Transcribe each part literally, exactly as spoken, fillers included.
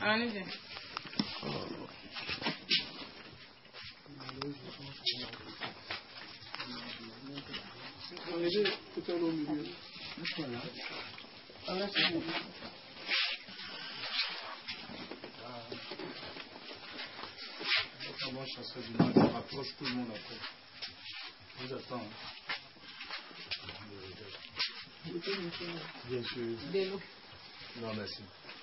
Allez-y. Moi, je serai du mal, je rapproche tout le monde après. Je vous attends. Bien sûr. Non, merci.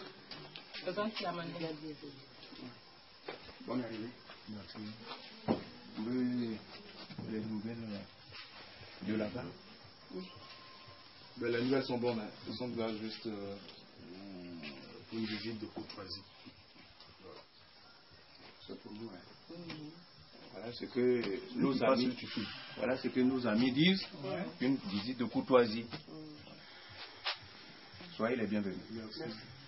Bonne arrivée. Merci. Oui, les nouvelles de là-bas. Oui. Ben, les nouvelles sont bonnes. Hein. Nous sommes là juste euh, pour une visite de courtoisie. Voilà. C'est pour nous. Hein. Mm-hmm. Voilà ce que nos amis, voilà ce que nos amis disent. Ouais. Une visite de courtoisie. Mm. Soyez les bienvenus. Merci.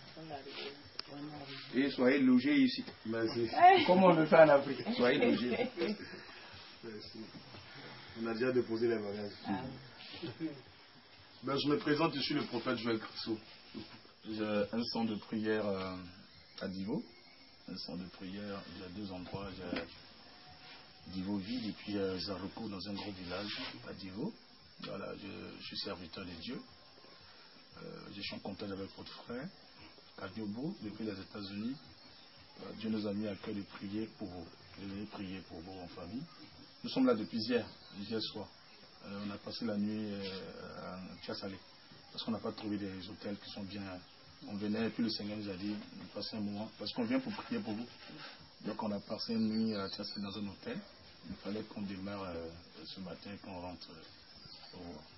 Et soyez logés ici. Merci. Comme on le fait en Afrique. Soyez logés. Merci. On a déjà déposé les bagages. Ah. Ben, je me présente, je suis le prophète Joël Crisso. J'ai un centre de prière euh, à Divo. Un centre de prière, j'ai deux endroits. J'ai Divo Ville et puis euh, Zaroko dans un gros village à Divo. Voilà, je, je suis serviteur de Dieu. Euh, je suis en contact avec votre frère, Kadiobo, depuis les États-Unis. Euh, Dieu nous a mis à cœur de prier pour vous. De venir prier pour vous en famille. Nous sommes là depuis hier, hier soir. Euh, on a passé la nuit euh, à Tchassalé. Parce qu'on n'a pas trouvé des hôtels qui sont bien. On venait et puis le Seigneur nous a dit de passer un moment. Parce qu'on vient pour prier pour vous. Donc on a passé une nuit à Tchassalé dans un hôtel. Il fallait qu'on démarre euh, ce matin et qu'on rentre euh, au revoir.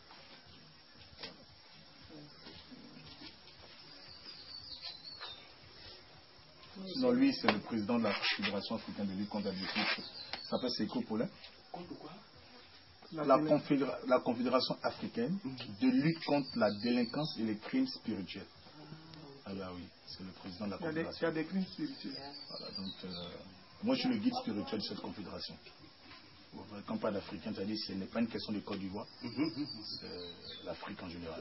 Sinon, lui, c'est le président de la Fédération africaine de lutte contre la délinquance. Ça s'appelle Seiko Paulin. Contre quoi? La, confédéra la Confédération africaine de lutte contre la délinquance et les crimes spirituels. Ah bah oui, c'est le président de la Confédération. Il y a des, il y a des crimes spirituels. Voilà, donc, euh, moi, je suis le guide spirituel de cette confédération. Bon, quand on parle d'Africain, c'est-à-dire que ce n'est pas une question de Côte d'Ivoire, c'est l'Afrique en général.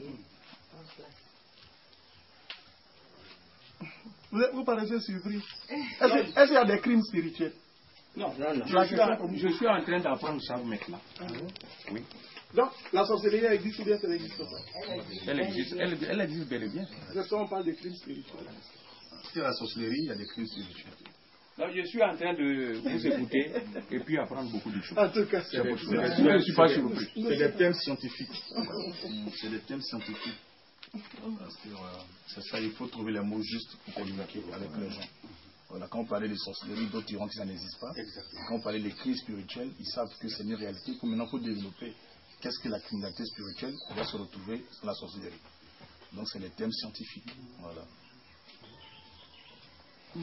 Vous, vous paraissez surpris. Est-ce qu'il y a des crimes spirituels? Non, non, non. Je suis, en, je suis en train d'apprendre ça maintenant. Ah, oui. Donc, la sorcellerie existe ou bien ça n'existe pas? Elle existe, elle, elle existe bel et bien. Parce qu'on parle de crimes spirituels. Si la sorcellerie, il y a des crimes spirituels. Donc, je suis en train de vous écouter et puis apprendre beaucoup de choses. En tout cas, c'est des, je ne suis pas surpris. C'est des thèmes scientifiques. C'est des thèmes scientifiques. C'est euh, ça, il faut trouver les mots justes pour communiquer avec les gens. Voilà, quand on parlait de sorcellerie, d'autres diront que ça n'existe pas. Exactement. Quand on parlait des crimes spirituels, ils savent que c'est une réalité. Pour maintenant, il faut développer qu'est-ce que la criminalité spirituelle va se retrouver dans la sorcellerie. Donc, c'est les thèmes scientifiques. Voilà. Hmm.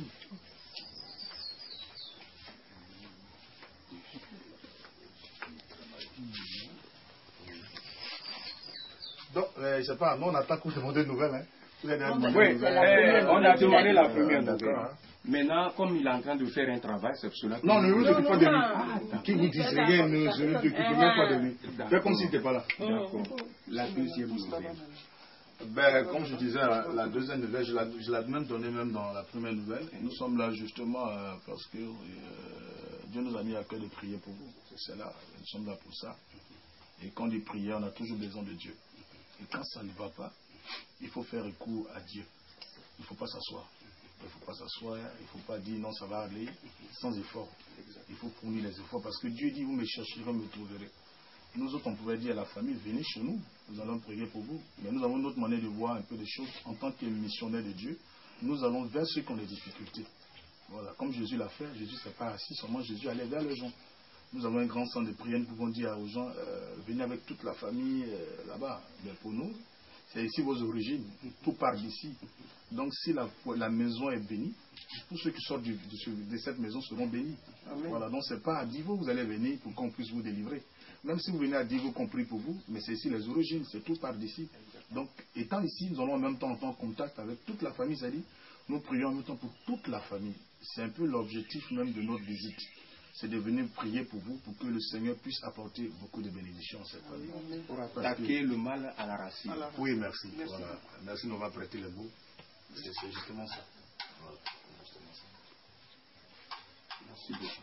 Donc, euh, je ne sais pas, nous on attend qu'on demande des nouvelles. Hein. Vous avez oui, euh, on a demandé la première nouvelle. Hein. Maintenant, comme il est en train de faire un travail, c'est pour cela que... Non, ne vous occupez pas de lui. Ah, qui vous dit rien, ne vous occupez même pas de lui. Faites comme s'il n'était pas là. D'accord. La deuxième nouvelle. Ben, comme je disais, la, la deuxième nouvelle, je l'ai même donnée même dans la première nouvelle. Nous sommes là justement euh, parce que euh, Dieu nous a mis à cœur de prier pour vous. C'est là, nous sommes là pour ça. Et quand on dit prier, on a toujours besoin de Dieu. Et quand ça ne va pas, il faut faire recours à Dieu. Il ne faut pas s'asseoir. Il ne faut pas s'asseoir, il ne faut pas dire non, ça va aller sans effort. Il faut fournir les efforts parce que Dieu dit, vous me chercherez, vous me trouverez. Nous autres, on pouvait dire à la famille, venez chez nous, nous allons prier pour vous. Mais nous avons une autre manière de voir un peu les choses. En tant que missionnaire de Dieu, nous allons vers ceux qui ont des difficultés. Voilà, comme Jésus l'a fait, Jésus ne s'est pas assis, seulement Jésus allait vers les gens. Nous avons un grand centre de prière, nous pouvons dire aux gens, euh, venez avec toute la famille euh, là-bas. Mais pour nous, c'est ici vos origines, tout part d'ici. Donc si la, la maison est bénie, tous ceux qui sortent du, de, de cette maison seront bénis. Amen. Voilà, donc ce n'est pas à Divo que vous allez venir pour qu'on puisse vous délivrer. Même si vous venez à Divo qu'on prie pour vous, mais c'est ici les origines, c'est tout part d'ici. Donc étant ici, nous allons en même temps entrer en contact avec toute la famille, c'est-à-dire nous prions en même temps pour toute la famille. C'est un peu l'objectif même de notre visite. C'est de venir prier pour vous, pour que le Seigneur puisse apporter beaucoup de bénédictions à cette famille. Pour attaquer que... le mal à la racine. À la racine. Oui, merci. Merci, voilà. Merci de m'avoir prêté le mot. C'est justement ça. Voilà. Merci beaucoup.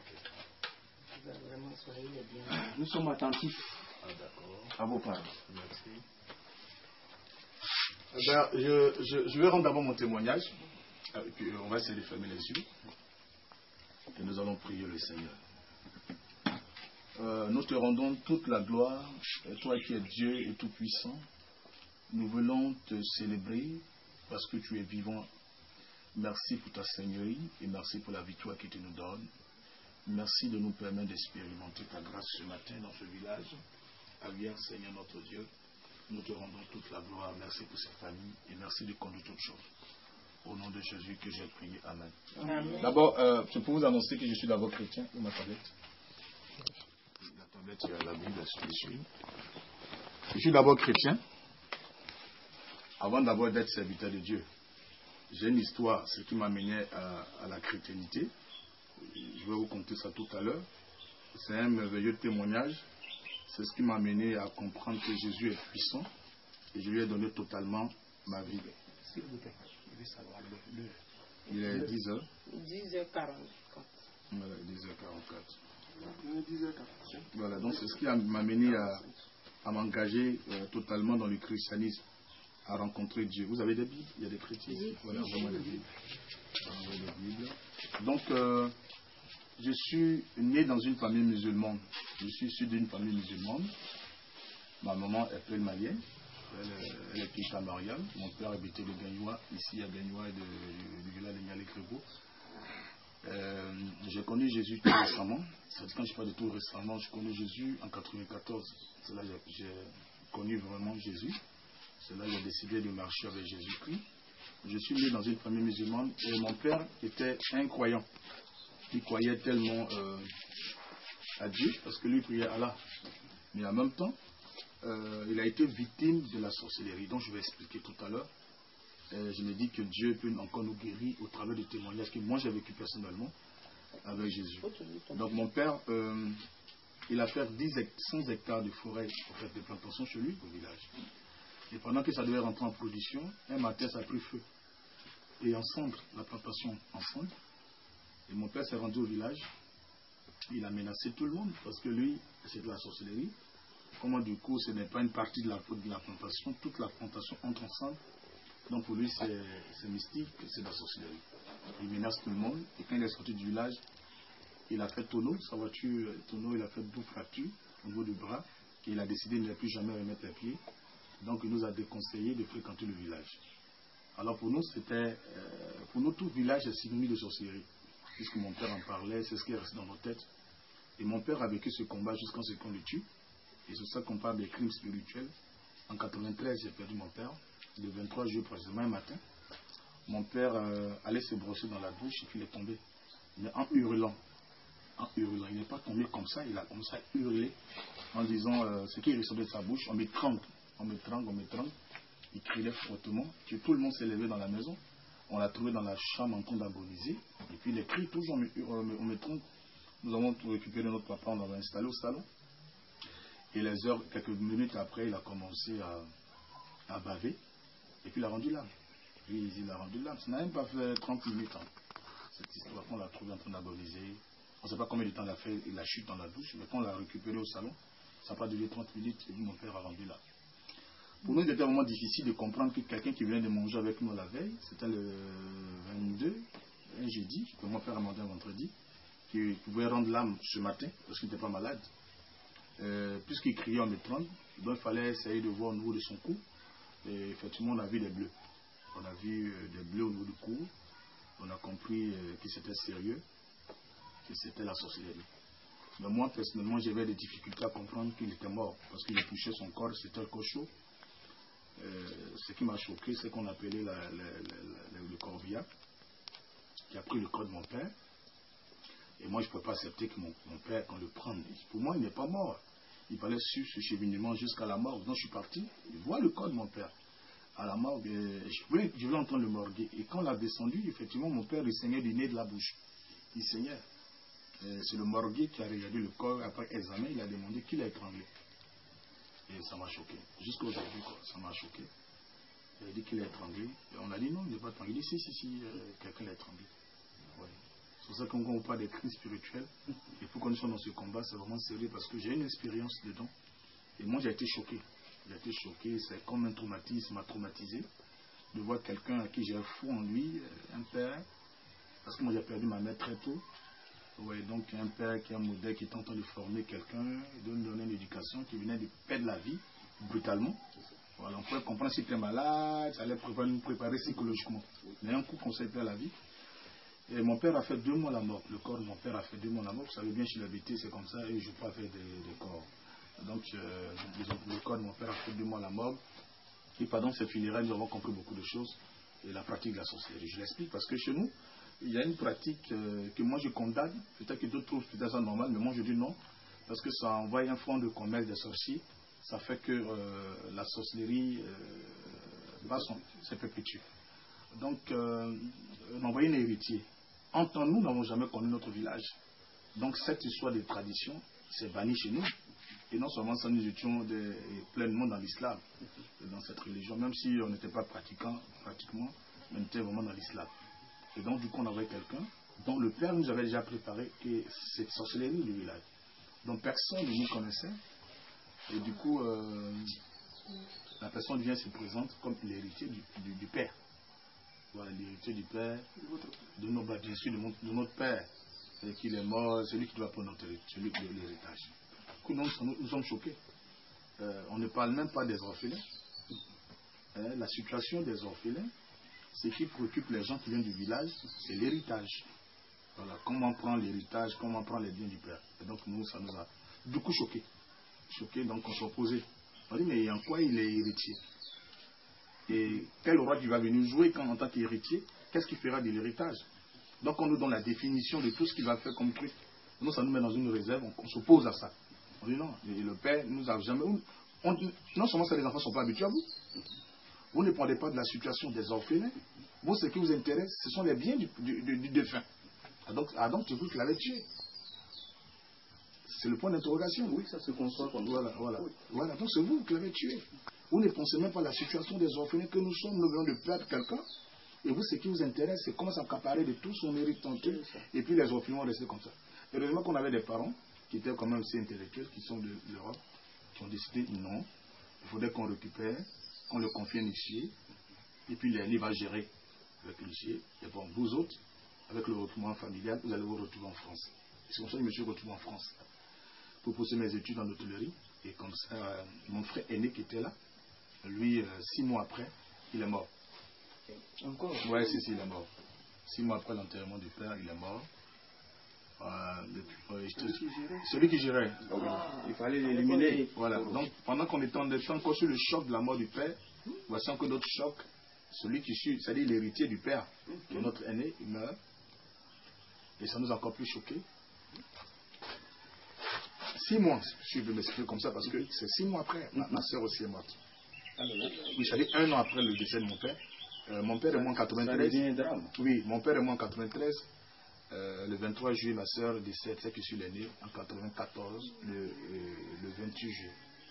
Nous sommes attentifs à vos paroles. Merci. Eh ben, je, je, je vais rendre d'abord mon témoignage. Et puis on va essayer de fermer les yeux. Et nous allons prier le Seigneur. Euh, nous te rendons toute la gloire, et toi qui es Dieu et Tout-Puissant, nous voulons te célébrer parce que tu es vivant. Merci pour ta Seigneurie et merci pour la victoire que tu nous donnes. Merci de nous permettre d'expérimenter ta grâce ce matin dans ce village. Avière, Seigneur notre Dieu, nous te rendons toute la gloire. Merci pour cette famille et merci de conduire toutes choses. Au nom de Jésus que j'ai prié. Amen. Amen. D'abord, euh, je peux vous annoncer que je suis d'abord chrétien. Où ma tablette? La tablette, il y a la Bible, je suis. Je suis d'abord chrétien. Avant d'abord d'être serviteur de Dieu. J'ai une histoire, ce qui m'a mené à, à la chrétienté. Je vais vous conter ça tout à l'heure. C'est un merveilleux témoignage. C'est ce qui m'a mené à comprendre que Jésus est puissant. Et je lui ai donné totalement ma vie. S'il vous plaît, je veux savoir l'heure. Il est dix heures. dix heures quarante-quatre. Voilà, dix heures quarante-quatre. dix heures quarante-cinq. Voilà, donc c'est ce qui m'a mené à, à m'engager euh, totalement dans le christianisme, à rencontrer Dieu. Vous avez des Bibles? Il y a des chrétiens ici? Voilà, vraiment des Bibles. Voilà, des Bibles. Donc, euh, je suis né dans une famille musulmane. Je suis issu d'une famille musulmane. Ma maman est pleine malienne. Elle, elle est quitte à Mariam. Mon père habitait le Gagnois, ici à Gagnois, du village de Nialé-Crébo. Euh, j'ai connu Jésus tout récemment. Quand je parle de tout récemment, je connais Jésus en quatre-vingt-quatorze. C'est là que j'ai connu vraiment Jésus. C'est là que j'ai décidé de marcher avec Jésus-Christ. Je suis né dans une famille musulmane et mon père était incroyant. Il croyait tellement euh, à Dieu parce que lui priait Allah. Mais en même temps, euh, il a été victime de la sorcellerie, dont je vais expliquer tout à l'heure. Euh, je me dis que Dieu peut encore nous guérir au travers des témoignages que moi j'ai vécu personnellement avec Jésus. Donc mon père, euh, il a fait dix, cent hectares de forêt, en fait, de plantations chez lui au village. Et pendant que ça devait rentrer en production, un matin ça a pris feu. Et ensemble, la plantation ensemble. Et mon père s'est rendu au village. Il a menacé tout le monde parce que lui, c'est de la sorcellerie. Comment du coup, ce n'est pas une partie de la, de la plantation, toute la plantation entre ensemble. Donc pour lui, c'est mystique, c'est de la sorcellerie. Il menace tout le monde. Et quand il est sorti du village, il a fait tonneau, sa voiture, tonneau, il a fait douze fractures au niveau du bras. Et il a décidé de ne plus jamais remettre les pieds. Donc il nous a déconseillé de fréquenter le village. Alors pour nous, c'était, euh, pour nous, tout village est synonyme de sorcellerie. Puisque mon père en parlait, c'est ce qui est resté dans nos têtes. Et mon père a vécu ce combat jusqu'à ce qu'on le tue. Et c'est ça qu'on parle des crimes spirituels. En quatre-vingt-treize, j'ai perdu mon père, le vingt-trois juillet précisément, un matin. Mon père euh, allait se brosser dans la douche et puis il est tombé. Mais en hurlant, en hurlant, il n'est pas tombé comme ça, il a commencé à hurler en disant euh, ce qui ressortait de sa bouche, on m'étrangle, on m'étrangle, on m'étrangle. Il criait fortement, que tout le monde s'est levé dans la maison. On l'a trouvé dans la chambre en train d'agoniser. Et puis les cris, toujours on m'étrangle. Nous avons récupéré notre papa, on l'avait installé au salon. Et les heures, quelques minutes après, il a commencé à, à baver. Et puis il a rendu l'âme. Puis il a rendu l'âme. Ça n'a même pas fait trente minutes. Hein. Cette histoire qu'on l'a trouvé en train d'agoniser. On ne sait pas combien de temps il a fait la chute dans la douche. Mais quand on l'a récupéré au salon, ça n'a pas duré trente minutes. Et puis mon père a rendu l'âme. Pour nous, il était vraiment difficile de comprendre que quelqu'un qui venait de manger avec nous la veille, c'était le vingt-deux, un jeudi, que mon père a demandé un vendredi, qu'il pouvait rendre l'âme ce matin, parce qu'il n'était pas malade. Euh, Puisqu'il criait en étrangle, donc il fallait essayer de voir au niveau de son cou. Et effectivement, on a vu des bleus. On a vu euh, des bleus au niveau du cou. On a compris euh, que c'était sérieux, que c'était la sorcellerie. Mais moi, personnellement, j'avais des difficultés à comprendre qu'il était mort, parce qu'il a touché son corps, c'était un corps chaud. Euh, ce qui m'a choqué, c'est qu'on appelait la, la, la, la, le corbillard, qui a pris le corps de mon père. Et moi, je ne pouvais pas accepter que mon, mon père, qu'on le prenne. Pour moi, il n'est pas mort. Il fallait suivre ce cheminement jusqu'à la mort. Donc, je suis parti, je vois le corps de mon père. À la mort, je voulais, je voulais entendre le morguer. Et quand on l'a descendu, effectivement, mon père, il saignait du nez de la bouche. Il saignait. C'est le morguer qui a regardé le corps. Après examen, il a demandé qui l'a étranglé. Et ça m'a choqué. Jusqu'à aujourd'hui, ça m'a choqué. Il a dit qu'il l'a étranglé. Et on a dit non, il n'est pas étranglé. Il dit si, si, si, euh, quelqu'un l'a étranglé. C'est pour ça que quand on parle des crises spirituelles, il faut qu'on soit dans ce combat, c'est vraiment sérieux parce que j'ai une expérience dedans. Et moi, j'ai été choqué. J'ai été choqué, c'est comme un traumatisme, m'a traumatisé de voir quelqu'un à qui j'ai foi en lui, un père, parce que moi j'ai perdu ma mère très tôt. Ouais, donc un père qui est un modèle, qui est en train de former quelqu'un, de lui donner une éducation, qui venait de perdre la vie brutalement. Voilà, on peut comprendre si tu es malade, ça allait nous préparer psychologiquement. Mais un coup qu'on s'est perdu la vie. Et mon père a fait deux mois la mort. Le corps de mon père a fait deux mois la mort. Vous savez bien, chez la B T, c'est comme ça, et je ne peux pas faire des, des corps. Donc, euh, le corps de mon père a fait deux mois la mort. Et pendant ces funérailles, nous avons compris beaucoup de choses. Et la pratique de la sorcellerie. Je l'explique parce que chez nous, il y a une pratique euh, que moi je condamne. Peut-être que d'autres trouvent peut-être ça normal, mais moi je dis non. Parce que ça envoie un fonds de commerce des sorciers. Ça fait que euh, la sorcellerie euh, se perpétue. Donc, euh, on envoie un héritier. Entre nous, nous n'avons jamais connu notre village. Donc, cette histoire de tradition, c'est banni chez nous. Et non seulement ça, nous étions de, pleinement dans l'islam, dans cette religion, même si on n'était pas pratiquant, pratiquement, on était vraiment dans l'islam. Et donc, du coup, on avait quelqu'un dont le père nous avait déjà préparé que cette sorcellerie du village. Donc, personne ne nous connaissait. Et du coup, euh, la personne vient se présente comme l'héritier du, du, du père. Voilà, l'héritier du père, de nos, bien sûr, de, mon, de notre père, et qu'il est mort, celui qui doit prendre notre celui qui l'héritage. Nous, nous, nous sommes choqués. Euh, on ne parle même pas des orphelins. Euh, la situation des orphelins, ce qui préoccupe les gens qui viennent du village, c'est l'héritage. Voilà, comment prendre l'héritage, comment prendre les biens du père. Et donc nous, ça nous a du coup choqués. Choqués, donc on s'est opposé. On dit, mais en quoi il est héritier? Et quel roi qui va venir jouer quand, en tant qu'héritier? Qu'est-ce qu'il fera de l'héritage? Donc on nous donne la définition de tout ce qu'il va faire comme truc. Nous, ça nous met dans une réserve, on, on s'oppose à ça. On dit non, et le père nous a jamais... On dit, non seulement ça, les enfants ne sont pas habitués à vous. Vous ne parlez pas de la situation des orphelins. Vous, ce qui vous intéresse, ce sont les biens du, du, du, du défunt. Donc, Adam, tu veux qu'il l'avait tué. C'est le point d'interrogation. Oui, ça se conçoit comme voilà, ça. Voilà, oui. Voilà, donc c'est vous qui l'avez tué. Vous ne pensez même pas à la situation des orphelins que nous sommes, nous venons de perdre quelqu'un. Et vous, ce qui vous intéresse, c'est comment s'accaparer de tout son mérite entier. Et puis les orphelins vont rester comme ça. Heureusement qu'on avait des parents qui étaient quand même aussi intellectuels, qui sont de l'Europe, qui ont décidé non, il faudrait qu'on récupère, qu'on le confie à un huissier, et puis l'aîné va gérer avec l'huissier. Et bon, vous autres, avec le retrouvement familial, vous allez vous retrouver en France. C'est comme ça que je me suis retrouvé en France pour poser mes études en hôtellerie. Et comme ça, euh, mon frère aîné qui était là, lui, euh, six mois après, il est mort. Encore? Oui, si, si, il est mort. Six mois après l'enterrement du père, il est mort. Euh, depuis, euh, celui, qui celui qui gérait. Ah, il fallait l'éliminer. Voilà. Donc, pendant qu'on était en étant encore sur le choc de la mort du père, voici encore notre choc. Celui qui suit, c'est-à-dire l'héritier du père, qui est notre aîné, il meurt. Et ça nous a encore plus choqués. Six mois, je vais m'expliquer comme ça parce que c'est six mois après, ma, ma soeur aussi est morte. Oui, c'est-à-dire un an après le décès de mon père. Euh, mon père est mort en quatre-vingt-treize. Ça devient un drame. Oui, mon père est mort en quatre-vingt-treize. Euh, le vingt-trois juillet, ma soeur décède, c'est que je suis l'aîné, en quatre-vingt-quatorze, le, euh, le vingt-huit juillet.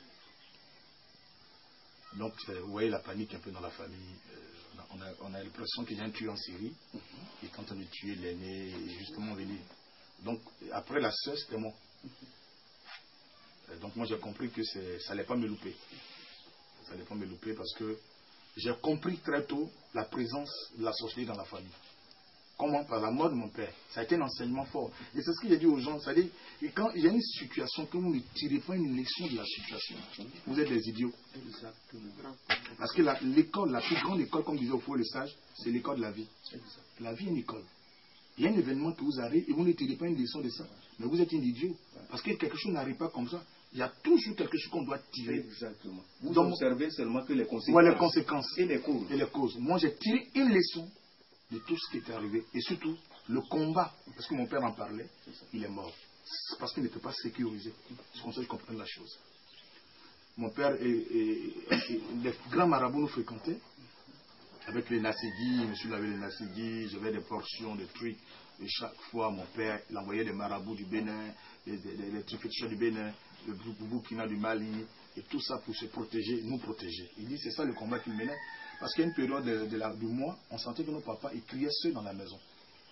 Donc, euh, vous voyez la panique un peu dans la famille. Euh, on a, on a l'impression qu'il y a un tueur en série qui est en train de tuer l'aîné et justement venir. Donc, après la soeur, c'était moi. Euh, donc, moi, j'ai compris que ça n'allait pas me louper. Ça n'allait pas me louper parce que j'ai compris très tôt la présence de la sorcellerie dans la famille. Comment? Par la mort de mon père. Ça a été un enseignement fort. Et c'est ce qu'il a dit aux gens. C'est-à-dire, quand il y a une situation que vous ne tirez pas une leçon de la situation, vous êtes des idiots. Parce que l'école, la, la plus grande école, comme disait au fond le sage, c'est l'école de la vie. La vie est une école. Il y a un événement qui vous arrive et vous ne tirez pas une leçon de ça. Mais vous êtes un idiot. Parce que quelque chose n'arrive pas comme ça. Il y a toujours quelque chose qu'on doit tirer. Exactement. Vous Donc, observez seulement que les conséquences. Ouais, les conséquences. Et les causes. Et les causes. Moi, j'ai tiré une leçon de tout ce qui est arrivé. Et surtout, le combat. Parce que mon père en parlait, il est mort. C'est parce qu'il n'était pas sécurisé. C'est comme ça que je comprends la chose. Mon père et, et, et les grands marabouts nous fréquentaient. Avec les Nassigui, monsieur avait les Nassigui, j'avais des portions, des trucs. Et chaque fois, mon père, il envoyait les marabouts du Bénin, les, les, les triféticheurs du Bénin, le Burkina du Mali, et tout ça pour se protéger, nous protéger. Il dit, c'est ça le combat qu'il menait. Parce qu'à une période de, de la, du mois, on sentait que nos papas, ils criaient seuls dans la maison.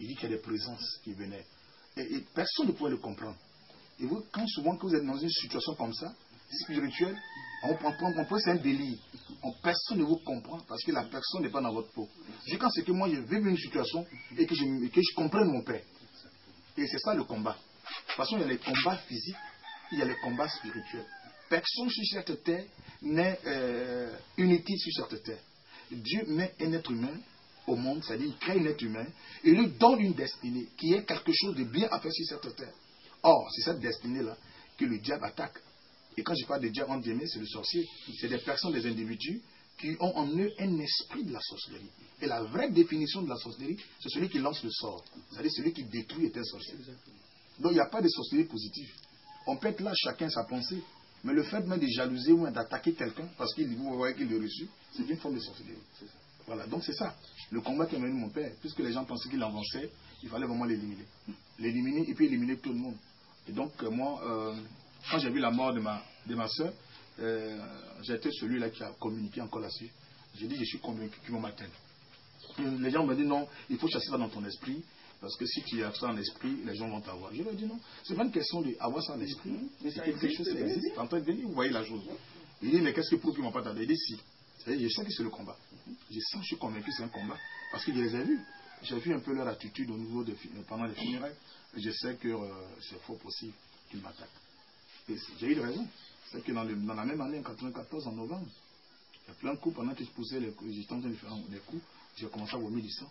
Il dit qu'il y a des présences qui venaient. Et, et personne ne pouvait le comprendre. Et vous, quand souvent que vous êtes dans une situation comme ça, spirituelle, on comprend, on peut c'est un délire. On, personne ne vous comprend parce que la personne n'est pas dans votre peau. Je quand c'est que moi je vis une situation et que je, et que je comprenne mon père. Et c'est ça le combat. De toute façon, il y a les combats physiques, il y a les combats spirituels. Personne sur cette terre n'est euh, inutile sur cette terre. Dieu met un être humain au monde, c'est-à-dire il crée un être humain et lui donne une destinée qui est quelque chose de bien à faire sur cette terre. Or, c'est cette destinée-là que le diable attaque. Et quand je parle de diable, entre guillemets, c'est le sorcier. C'est des personnes, des individus qui ont en eux un esprit de la sorcellerie. Et la vraie définition de la sorcellerie, c'est celui qui lance le sort. C'est-à-dire celui qui détruit est un sorcier. Donc il n'y a pas de sorcellerie positive. On peut être là, chacun sa pensée. Mais le fait même de jalouser ou d'attaquer quelqu'un parce qu'il vous voyez qu'il est reçu, c'est une forme de sorcellerie. Voilà, donc c'est ça. Le combat qu'a mené mon père, puisque les gens pensaient qu'il avançait, il fallait vraiment l'éliminer. L'éliminer et puis éliminer tout le monde. Et donc euh, moi, euh, quand j'ai vu la mort de ma, de ma soeur, euh, j'étais celui-là qui a communiqué encore là-dessus. J'ai dit, je suis convaincu qu'ils vont m'atteindre. Les gens m'ont dit, non, il faut chasser ça dans ton esprit, parce que si tu as ça en esprit, les gens vont t'avoir. Je leur ai dit, non, c'est pas une question d'avoir ça en esprit, mais c'est quelque chose qui existe. En train de venir, vous voyez la chose. Il dit, mais qu'est-ce que prouve qu'ils ne m'ont pas t'aider? Il dit, si. Je sais que c'est le combat. Je sens, je suis convaincu que c'est un combat, parce que je les ai vus. J'ai vu un peu leur attitude au niveau de, pendant les funérailles. Et je sais que euh, c'est fort possible qu'ils m'attaquent. Et j'ai eu raison. C'est que dans, le, dans la même année, en quatre-vingt-quatorze, en novembre, il y a plein de coups, pendant que je poussais les coups, j'étais en train de faire des coups, j'ai commencé à vomir du sang.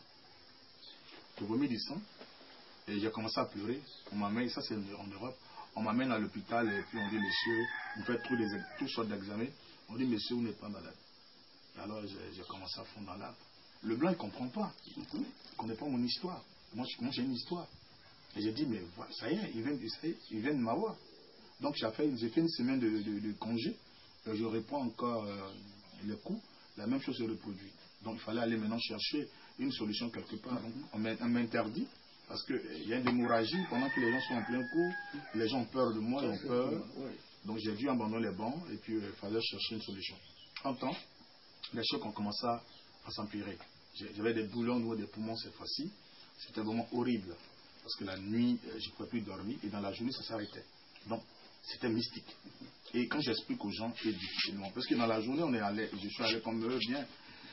J'ai vomi du sang, et j'ai commencé à pleurer. On m'amène, ça c'est en Europe, on m'amène à l'hôpital, et puis on dit, monsieur, vous faites tous les, toutes sortes d'examens. On dit, monsieur, vous n'êtes pas malade. Et alors j'ai commencé à fondre dans l'arbre. Le blanc, il ne comprend pas. Il ne connaît pas mon histoire. Moi, j'ai une histoire. Et j'ai dit, mais voilà, ça y est, ils viennent, ils viennent de m'avoir. Donc j'ai fait, fait une semaine de, de, de congé. Et je reprends encore euh, les coups. La même chose se reproduit. Donc il fallait aller maintenant chercher une solution quelque part. Donc on m'interdit. Parce qu'il y a une hémorragie. Pendant que les gens sont en plein coup, les gens ont peur de moi, ils ont peur. Donc j'ai dû abandonner les bancs. Et puis il euh, fallait chercher une solution. En temps, les chocs ont commencé à, à s'empirer. J'avais des boulons au niveau des poumons cette fois-ci. C'était vraiment horrible. Parce que la nuit, euh, je ne pouvais plus dormir. Et dans la journée, ça s'arrêtait. Donc, c'était mystique. Et quand j'explique aux gens, c'est difficilement. Parce que dans la journée, on est allé, je suis allé comme eux, bien.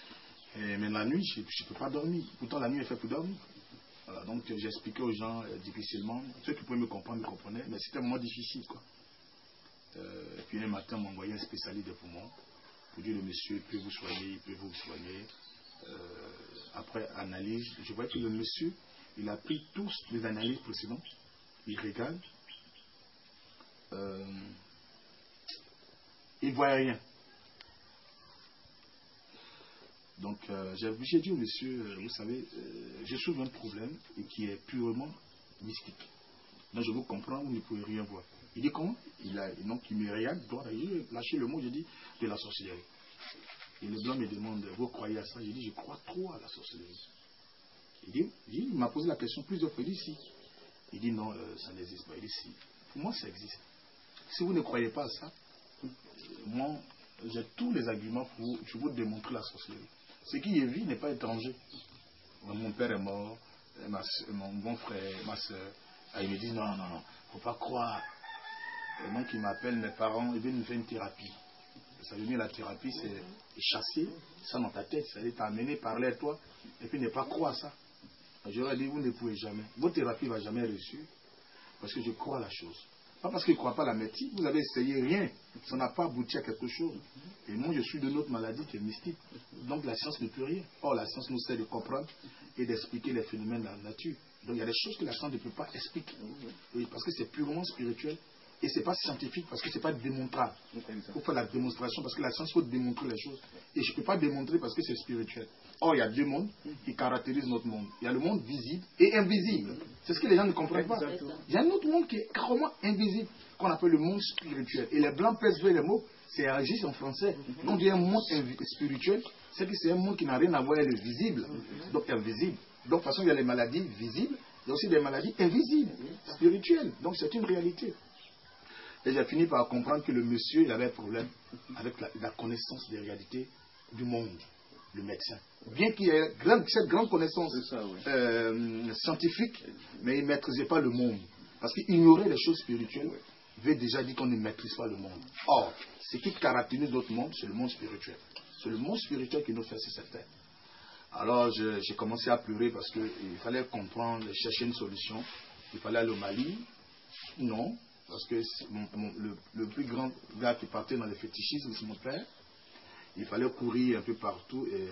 Et, mais la nuit, je ne peux pas dormir. Pourtant, la nuit est faite pour dormir. Voilà, donc, j'expliquais aux gens euh, difficilement. Ceux qui pouvaient me comprendre, me comprenaient. Mais c'était vraiment difficile, quoi. Euh, et puis, un matin, on m'a envoyé un spécialiste des poumons. Pour dire, le monsieur peut vous soigner, il peut vous soigner. Euh, après analyse, je vois que le monsieur, il a pris tous les analyses précédentes. Il regarde. Euh, il ne voyait rien. Donc, euh, j'ai dit au monsieur, euh, vous savez, euh, je souffre d'un problème et qui est purement mystique. Donc, je vous comprends, vous ne pouvez rien voir. Il dit comment? Il a, donc, il me regarde, j'ai lâché le mot, j'ai dit, de la sorcellerie. Et le blanc me demande, vous croyez à ça? J'ai dit, je crois trop à la sorcellerie. Il dit, il m'a posé la question plusieurs fois, il dit si. Il dit non, euh, ça n'existe pas. Il dit si. Pour moi, ça existe. Si vous ne croyez pas à ça, moi, j'ai tous les arguments pour je vous démontrer la sorcellerie. Ce qui est vie n'est pas étranger. Mon père est mort, ma soeur, mon bon frère, ma soeur. Ils me disent non, non, non, il ne faut pas croire. Et donc, ils m'appellent, mes parents, ils viennent me faire une thérapie. Ça veut dire la thérapie, c'est chasser ça dans ta tête, c'est-à-dire t'amener, parler à toi, et puis ne pas croire à ça. Je leur ai dit, vous ne pouvez jamais. Votre thérapie ne va jamais réussir, parce que je crois à la chose. Pas parce que je ne crois pas à la médecine, vous avez essayé rien, ça n'a pas abouti à quelque chose. Et moi, je suis de notre maladie qui est mystique. Donc la science ne peut rien. Or, la science nous sert de comprendre et d'expliquer les phénomènes de la nature. Donc il y a des choses que la science ne peut pas expliquer. Oui, parce que c'est purement spirituel. Et ce n'est pas scientifique parce que ce n'est pas démontrable. Il faut faire la démonstration parce que la science, il faut démontrer les choses. Et je ne peux pas démontrer parce que c'est spirituel. Or, il y a deux mondes qui caractérisent notre monde. Il y a le monde visible et invisible. C'est ce que les gens ne comprennent pas. Il y a un autre monde qui est carrément invisible, qu'on appelle le monde spirituel. Et les blancs pèsent les mots, c'est agis en français. Quand on dit un monde spirituel, c'est que c'est un monde qui n'a rien à voir avec le visible. Donc, invisible. Donc, de toute façon, il y a les maladies visibles, il y a aussi des maladies invisibles, spirituelles. Donc, c'est une réalité. Et j'ai fini par comprendre que le monsieur, il avait un problème avec la, la connaissance des réalités du monde. le médecin. Bien qu'il ait grande, cette grande connaissance ça, oui. euh, scientifique, mais il ne maîtrisait pas le monde. Parce qu'ignorer les choses spirituelles veut déjà dire qu'on ne maîtrise pas le monde. Or, ce qui caractérise notre monde, c'est le monde spirituel. C'est le monde spirituel qui nous fait sur cette terre. Alors, j'ai commencé à pleurer parce qu'il fallait comprendre, chercher une solution. Il fallait aller au Mali. Non, parce que mon, mon, le, le plus grand gars qui partait dans le fétichisme, c'est mon père. Il fallait courir un peu partout. Et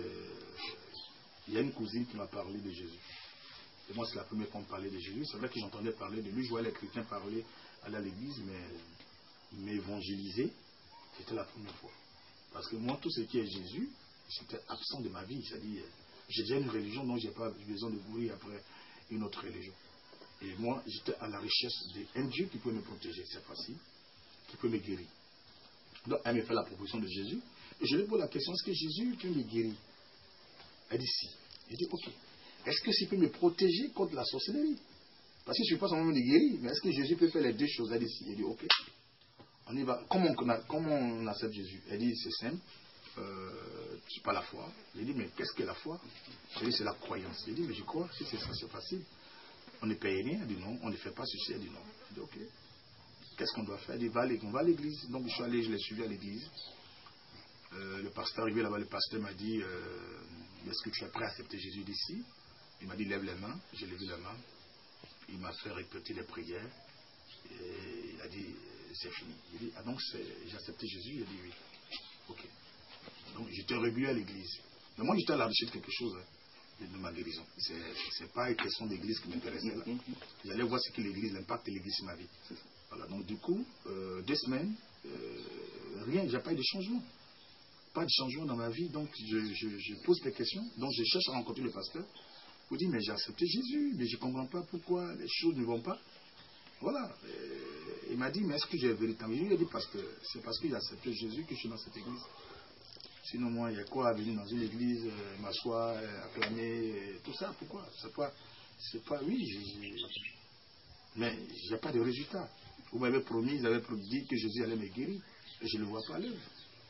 il y a une cousine qui m'a parlé de Jésus. Et moi, c'est la première fois qu'on me parlait de Jésus. C'est vrai que j'entendais parler de lui. Je voyais les chrétiens parler, aller à l'église, mais m'évangéliser, c'était la première fois. Parce que moi, tout ce qui est Jésus, c'était absent de ma vie. C'est-à-dire, j'ai déjà une religion, donc je n'ai pas besoin de courir après une autre religion. Et moi, j'étais à la recherche d'un Dieu qui peut me protéger cette fois-ci, qui peut me guérir. Donc, elle me fait la proposition de Jésus. Et je lui pose la question, est-ce que Jésus peut me guérir? Elle dit si. Je dis, ok. Est-ce que ça peut me protéger contre la sorcellerie? Parce que je ne suis pas seulement me guérir, mais est-ce que Jésus peut faire les deux choses? Elle dit si. Elle dit, ok. On y va. Comment on, a, comment on accepte Jésus? Elle dit, c'est simple. Euh, c'est pas la foi. J'ai dit, mais qu'est-ce que la foi? Elle dit, c'est la croyance. J'ai dit, mais je crois, si c'est ça, c'est facile. On ne paye rien. Elle dit, non, on ne fait pas ceci. Elle dit, non. J'ai dit, ok. Qu'est-ce qu'on doit faire? Elle dit, va on va à l'église. Donc, je suis allé, je l'ai suivi à l'église. Euh, le pasteur arrivé là-bas, le pasteur m'a dit, euh, est-ce que tu es prêt à accepter Jésus d'ici? Il m'a dit, lève les mains. J'ai levé la main. Il m'a fait répéter les prières. Et il a dit, c'est fini. Il dit, ah donc j'ai accepté Jésus? Il a dit, oui. Ok. Donc j'étais régulier à l'église. Mais moi j'étais à la recherche de quelque chose, hein, de ma guérison. Ce n'est pas une question d'église qui m'intéressait là. J'allais voir ce que l'église, l'impact de l'église sur ma vie. Voilà. Donc du coup, euh, deux semaines, euh, rien, j'ai pas eu de changement. Pas de changement dans ma vie. Donc je, je, je pose des questions. Donc je cherche à rencontrer le pasteur. Vous dites, mais j'ai accepté Jésus, mais je ne comprends pas pourquoi les choses ne vont pas. Voilà. Et il m'a dit, mais est-ce que j'ai véritablement... Il a dit, parce que c'est parce que j'ai accepté Jésus que je suis dans cette église. Sinon, moi, il y a quoi à venir dans une église, euh, m'asseoir, euh, acclamer, euh, tout ça, pourquoi? C'est pas... C'est pas... Oui, j'ai... mais il n'y a pas de résultat. Vous m'avez promis, vous avez dit que Jésus allait me guérir, et je ne le vois pas à l'œuvre.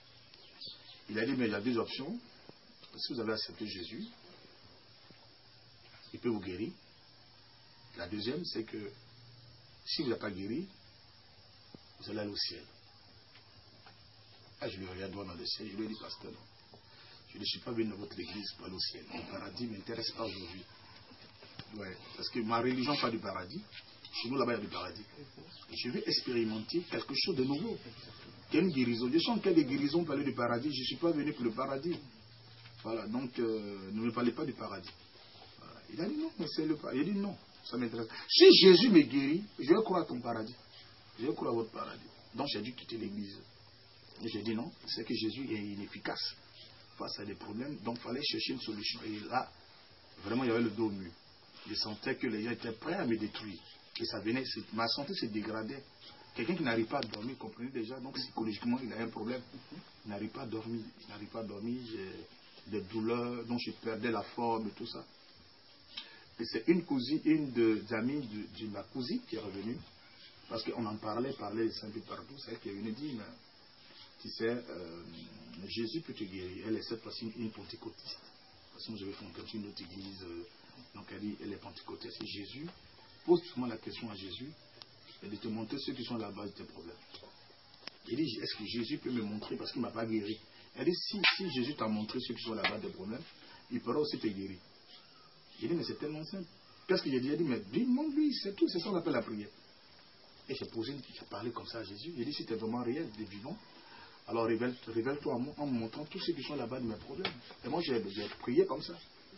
Il a dit, mais il y a deux options. Si vous avez accepté Jésus, il peut vous guérir. La deuxième, c'est que si vous n'êtes pas guéri, vous allez aller au ciel. Ah, je lui regarde droit dans le ciel, je lui ai dit, pasteur, non. Je ne suis pas venu dans votre église pour aller au ciel. Le paradis ne m'intéresse pas aujourd'hui. Ouais, parce que ma religion n'a pas du paradis. Chez nous, là-bas, il y a du paradis. Et je veux expérimenter quelque chose de nouveau. Qu'il y ait une guérison. Je sens qu'il y a des guérisons pour aller du paradis. Je ne suis pas venu pour le paradis. Voilà, donc euh, ne me parlez pas du paradis. Voilà. Il a dit non, mais c'est le paradis. Il a dit non, ça m'intéresse. Si Jésus me guérit, je vais croire à ton paradis. Je vais croire à votre paradis. Donc j'ai dû quitter l'église. Et j'ai dit non, c'est que Jésus est inefficace face à des problèmes. Donc il fallait chercher une solution. Et là, vraiment, il y avait le dos au mur. Je sentais que les gens étaient prêts à me détruire. Et ça venait, ma santé se dégradait. Quelqu'un qui n'arrive pas à dormir, comprenez déjà, donc psychologiquement, il a un problème. Il n'arrive pas à dormir. Il n'arrive pas à dormir. J'ai des douleurs, donc je perdais la forme et tout ça. Et c'est une cousine, une des amies de, de ma cousine qui est revenue. Parce qu'on en parlait, parlait un peu partout. C'est elle qui est venue dire, mais, tu sais, euh, Jésus peut te guérir. Elle est cette fois-ci une pentecôtiste. Parce que je vais fonder une autre église. Euh, donc elle dit, elle est pentecôtiste. Et Jésus, pose souvent la question à Jésus, et de te montrer ceux qui sont à la base de tes problèmes. Il dit, est-ce que Jésus peut me montrer parce qu'il ne m'a pas guéri? Elle dit, si, si Jésus t'a montré ceux qui sont à la base des problèmes, il pourra aussi te guérir. Il dit, mais c'est tellement simple. Qu'est-ce que j'ai dit? Il dit, mais demande-lui, c'est tout, c'est ça qu'on appelle la prière. Et j'ai posé, j'ai parlé comme ça à Jésus. Il dit, si tu es vraiment réel, tu es vivant, alors révèle-toi révèle en moi en me montrant tous ceux qui sont là-bas de mes problèmes. Et moi, j'ai prié comme ça.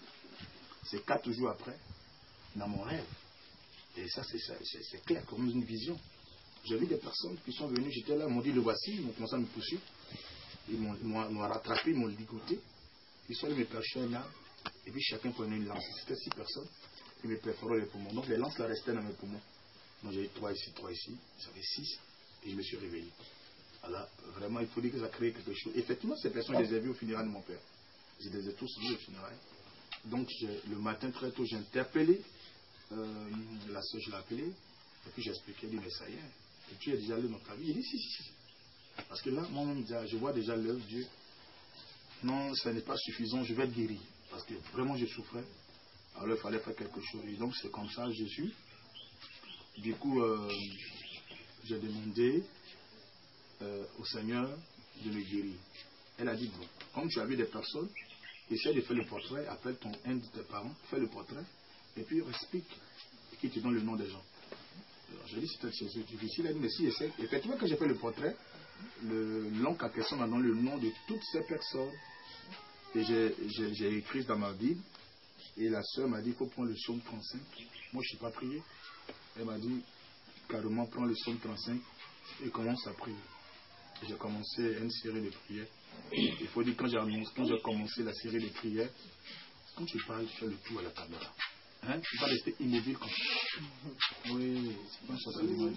C'est quatre jours après, dans mon rêve. Et ça, c'est clair comme une vision. J'ai vu des personnes qui sont venues, j'étais là, ils m'ont dit, le voici, ils m'ont commencé à me poursuivre. Ils m'ont rattrapé, ils m'ont ligoté. Ils sont allés me percher un arbre. Et puis chacun prenait une lance. C'était six personnes qui me perforaient les poumons. Donc les lances là restaient dans mes poumons. Donc j'ai eu trois ici, trois ici. Ça fait six. Et je me suis réveillé. Alors vraiment, il faut dire que ça crée quelque chose. Effectivement, ces personnes, je les ai vues au funérail de mon père. Je les ai tous vus au funérail. Donc le matin très tôt, j'ai interpellé euh, la soeur, je l'ai appelée. Et puis j'ai expliqué, elle dit, mais ça y est. Et tu es déjà allé dans ta vie. Il dit, si, si, si. Parce que là, moi-même, je vois déjà l'œuvre de Dieu. non, ce n'est pas suffisant, je vais être guéri. Parce que vraiment je souffrais. Alors il fallait faire quelque chose. Et donc c'est comme ça, Jésus. Du coup, euh, j'ai demandé euh, au Seigneur de me guérir. Elle a dit, bon, comme tu as vu des personnes, essaie de faire le portrait, appelle ton un de tes parents, fais le portrait, et puis explique qui te donne le nom des gens. Alors j'ai dit, c'est difficile, elle dit, mais si essaie. Effectivement, quand j'ai fait le portrait, l'oncle à question m'a donné le nom de toutes ces personnes. Et j'ai écrit dans ma Bible, et la soeur m'a dit, il faut prendre le psaume trente-cinq. Moi, je ne suis pas prié. Elle m'a dit, carrément, prends le psaume trente-cinq et commence à prier. J'ai commencé une série de prières. Il faut dire, quand j'ai commencé la série de prières, quand tu parles, tu fais le tour à la caméra. Hein? Tu ne vas pas rester immobile comme ça. Oui, c'est pas ça, c'est l'image.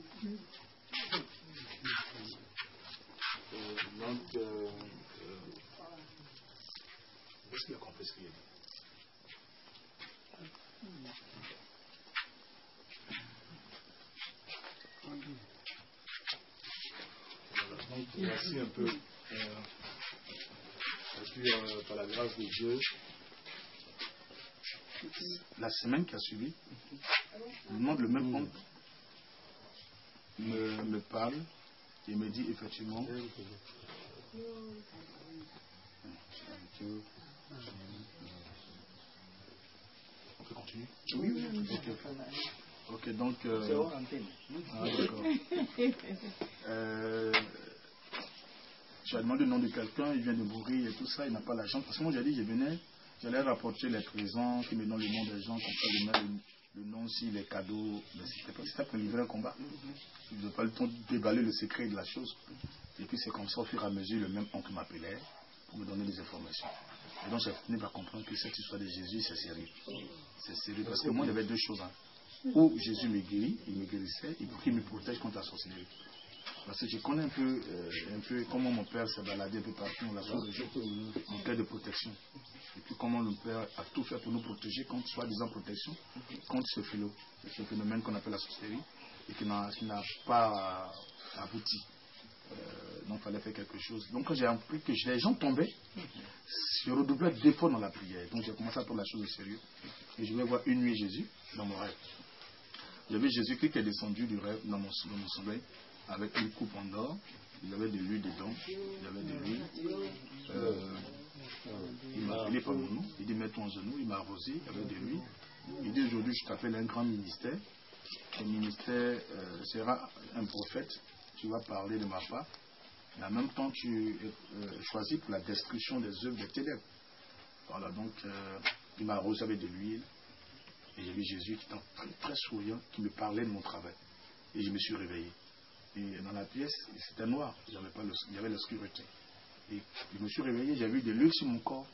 Donc, euh, euh, est-ce qu'il a compris ce qu'il a dit? Voilà, donc voici un peu, euh, et puis euh, par la grâce de Dieu, la semaine qui a suivi, le nom de le même homme me, me parle et me dit effectivement, on peut continuer? Oui, oui, ok. Ok, donc. Euh, C'est hors antenne. Ah, d'accord. euh, tu as demandé le nom de quelqu'un, il vient de mourir et tout ça, il n'a pas l'argent. Parce que moi, j'ai dit, je venais, j'allais rapporter les présents, qui me donnent le nom des gens, comme ça, je mets le, le nom aussi, les cadeaux. Mais c'était pas ça pour livrer un combat. Je n'ai pas le temps de déballer le secret de la chose. Et puis, c'est comme ça, au fur et à mesure, le même oncle m'appelait pour me donner des informations. Et donc, j'ai fini par comprendre que cette histoire de Jésus, c'est sérieux. C'est sérieux. Parce que moi, il y avait deux choses. Hein. Où Jésus me guérit, il me guérissait, et puis il me protège contre la sorcellerie. Parce que je connais un peu, euh, un peu comment mon père s'est baladé un peu partout dans la société, en cas de protection. Et puis comment mon père a tout fait pour nous protéger contre, soi-disant protection, contre ce phénomène, ce phénomène qu'on appelle la sorcellerie, et qui n'a pas abouti. Euh, donc il fallait faire quelque chose. Donc quand j'ai appris que les gens tombaient, je redoublais d'efforts dans la prière. Donc j'ai commencé à prendre la chose au sérieux. Et je vais voir une nuit Jésus dans mon rêve. J'avais Jésus qui est descendu du rêve dans mon, dans mon sommeil avec une coupe en or. Il avait de l'huile dedans. Il avait de l'huile. Euh, il m'a appelé par mon nom. Il dit mets-toi en genoux. Il m'a arrosé. Il avait de l'huile. Il dit aujourd'hui je t'appelle un grand ministère. Le ministère euh, sera un prophète. Tu vas parler de ma part. Et en même temps tu es euh, choisi pour la destruction des œuvres des ténèbres. Voilà, donc euh, il m'a arrosé avec de l'huile. Et j'ai vu Jésus qui était très, très souriant, qui me parlait de mon travail. Et je me suis réveillé. Et dans la pièce, c'était noir. Il y avait pas le, il y avait l'obscurité. Et je me suis réveillé, j'ai vu de l'huile sur mon corps.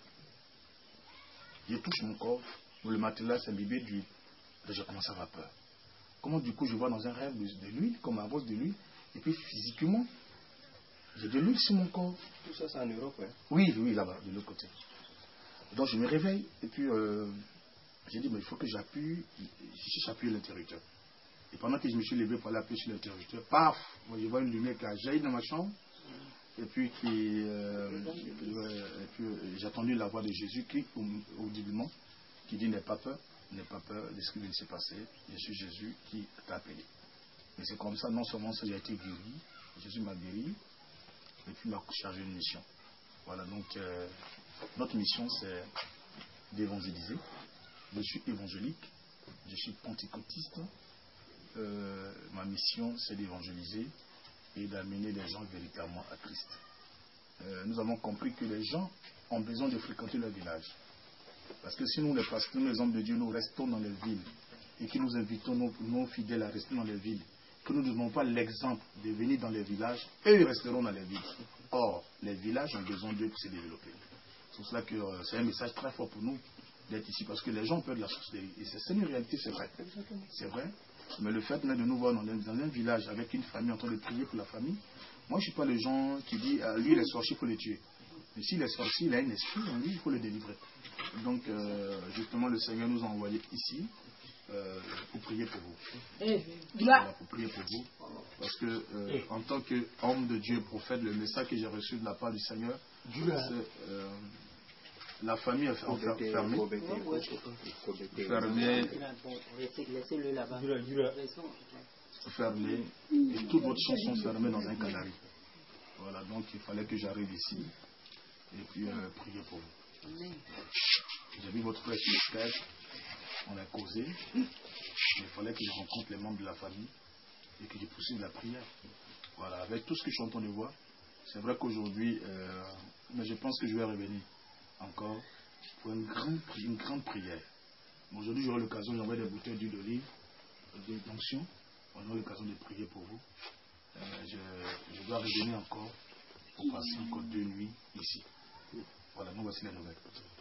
Je touche mon corps. Le matelas s'est imbibé d'huile. J'ai commencé à avoir peur. Comment du coup je vois dans un rêve de, de l'huile, comme un bosse de l'huile. Et puis physiquement, j'ai de l'huile sur mon corps. Tout ça, c'est en Europe, hein? Oui, oui, là-bas, de l'autre côté. Donc je me réveille. Et puis... Euh, j'ai dit, mais il faut que j'appuie, j'appuie l'interrupteur. Et pendant que je me suis levé pour aller appuyer sur l'interrupteur, paf, moi je vois une lumière qui a jailli dans ma chambre. Et puis, qui, euh, et puis euh, j'ai entendu la voix de Jésus qui, audiblement, qui dit, n'aie pas peur, n'aie pas peur de ce qui vient de se passer. Je suis Jésus qui t'a appelé. Et c'est comme ça, non seulement ça, j'ai été guéri, Jésus m'a guéri, et puis il m'a chargé une mission. Voilà, donc euh, notre mission, c'est d'évangéliser. Je suis évangélique, je suis pentecôtiste. Euh, ma mission, c'est d'évangéliser et d'amener les gens véritablement à Christ. Euh, nous avons compris que les gens ont besoin de fréquenter leur village. Parce que si nous, les pasteurs, les hommes de Dieu, nous restons dans les villes et que nous invitons nos, nos fidèles à rester dans les villes, que nous ne donnons pas l'exemple de venir dans les villages, eux, ils resteront dans les villes. Or, les villages ont besoin d'eux pour se développer. C'est pour cela que euh, c'est un message très fort pour nous d'être ici, parce que les gens ont peur de la sorcellerie. Et c'est une réalité, c'est vrai. C'est vrai. Mais le fait de nous voir dans un, dans un village avec une famille en train de prier pour la famille, moi je ne suis pas le genre qui dit ah, lui les sorciers, il faut les tuer. Mais s'il est sorcier, il a un esprit en lui, il faut le délivrer. Donc euh, justement le Seigneur nous a envoyés ici euh, pour prier pour vous. Voilà, pour prier pour vous. Parce que euh, en tant qu'homme de Dieu, prophète, le message que j'ai reçu de la part du Seigneur, euh, la famille est fermée. Fermée. Laissez-le là-bas. Fermée. Et toutes votre choses sont fermées dans un canari. Voilà, donc il fallait que j'arrive ici et puis euh, prier pour vous. J'ai vu votre frère sur le Skype, on a causé. Il fallait que je rencontre les membres de la famille et que je poursuive la prière. Voilà, avec tout ce que je suis en train de voir, c'est vrai qu'aujourd'hui, euh, mais je pense que je vais revenir encore pour une grande, une grande prière. Aujourd'hui, j'aurai l'occasion d'envoyer des bouteilles d'huile d'olive, d'onction. On aura l'occasion de prier pour vous. Euh, je, je dois revenir encore pour passer encore deux nuits ici. Voilà, nous voici la nouvelle.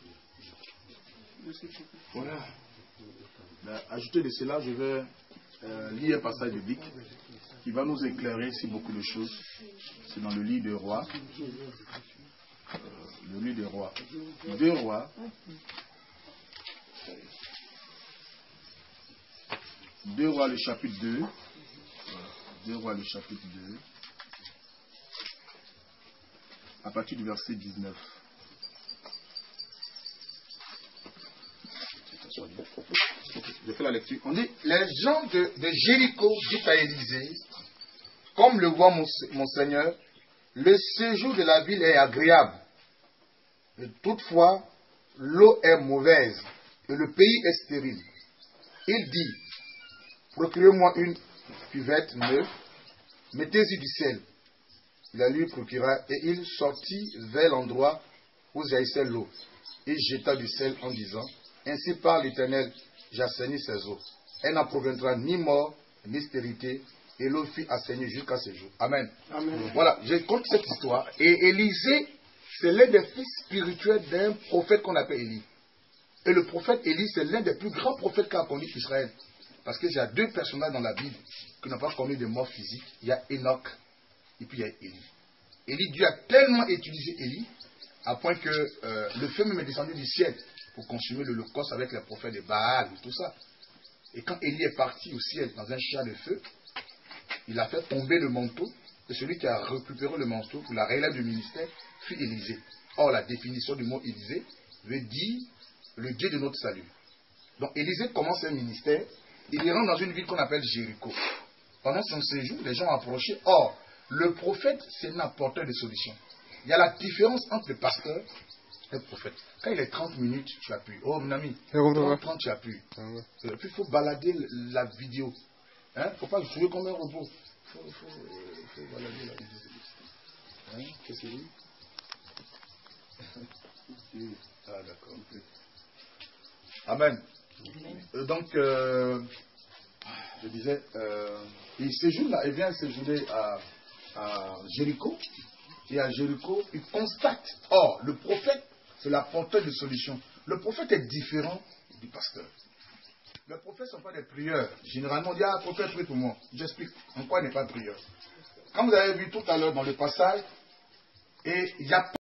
Voilà. Ben, ajouté de cela, je vais euh, lire un passage biblique qui va nous éclairer sur beaucoup de choses. C'est dans le livre des Rois. Euh, le livre des Rois. Deux Rois. Deux Rois, le chapitre deux. Deux Rois, le chapitre deux. À partir du verset dix-neuf. Je fais la lecture. On dit, les gens de, de Jéricho disent à Élisée, comme le voit mon, mon Seigneur, le séjour de la ville est agréable. Et toutefois, l'eau est mauvaise et le pays est stérile. Il dit, procurez-moi une cuvette neuve, mettez-y du sel. Il la lui procura et il sortit vers l'endroit où jaillissait l'eau. Il jeta du sel en disant, ainsi parle l'Éternel, j'assainis ses eaux. Elle n'en proviendra ni mort, ni stérilité, et l'eau fut assainie jusqu'à ce jour. Amen. Amen. Voilà, je compte cette histoire. Et Élisée, c'est l'un des fils spirituels d'un prophète qu'on appelle Élie. Et le prophète Élie, c'est l'un des plus grands prophètes qu'a connu Israël. Parce qu'il y a deux personnages dans la Bible qui n'ont pas connu de mort physique. Il y a Enoch et puis il y a Élie. Élie, Dieu a tellement utilisé Élie, à point que euh, le feu même est descendu du ciel pour consumer l'holocauste avec les prophètes de Baal et tout ça. Et quand Élie est parti au ciel dans un char de feu, il a fait tomber le manteau, et celui qui a récupéré le manteau pour la relève du ministère fut Élisée. Or, la définition du mot Élisée veut dire le Dieu de notre salut. Donc, Élisée commence un ministère, il rentre dans une ville qu'on appelle Jéricho. Pendant son séjour, les gens ont approché. Or, le prophète, c'est un apporteur de solutions. Il y a la différence entre le pasteur et le prophète. Quand il est trente minutes, tu appuies. Oh, mon ami, trente, trente, tu appuies. Et puis, il faut balader la vidéo. Il hein? ne faut pas jouer comme un robot. Il faut, faut, euh, faut balader la vidéo. Hein? Qu'est-ce que c'est lui? Ah, d'accord. Amen. Euh, donc, euh, je disais, euh, il séjourne là, il vient séjourner à, à Jéricho. Et à Jéricho, il constate. Or, le prophète, c'est l'apporteur de solutions. Le prophète est différent du pasteur. Les prophètes ne sont pas des prieurs. Généralement, on dit, ah, prophète, prie pour moi. J'explique en quoi il n'est pas prieur. Comme vous avez vu tout à l'heure dans le passage, et il y a